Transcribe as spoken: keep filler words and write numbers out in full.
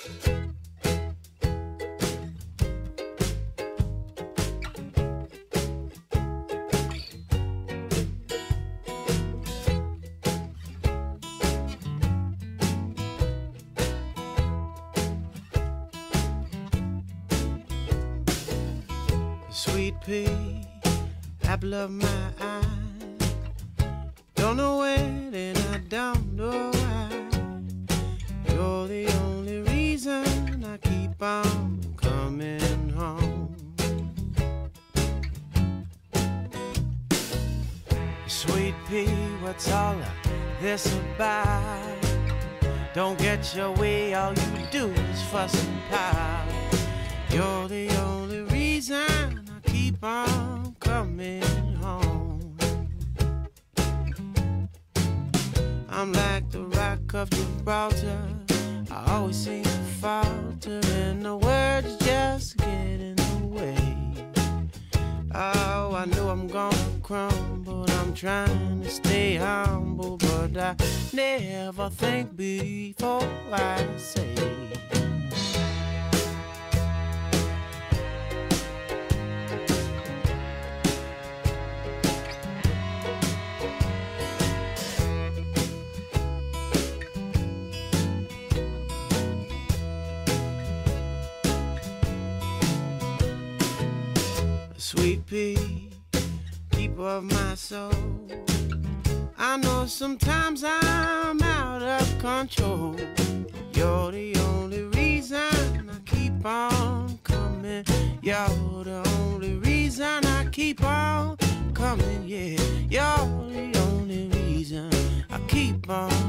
Sweet pea, apple of my eye. Don't know when and I don't know why. You're the only reason I keep on coming home. Sweet pea, what's all of this about? Don't get your way, all you do is fuss and pout. You're the only reason I keep on coming home. I'm like the rock of Gibraltar, I always seem to falter, and the words just get in the way. Oh, I know I'm gonna crumble, I'm trying to stay humble, but I never think before I say. Sweet pea, keeper of my soul, I know sometimes I'm out of control. You're the only reason I keep on coming. You're the only reason I keep on coming, yeah. You're the only reason I keep on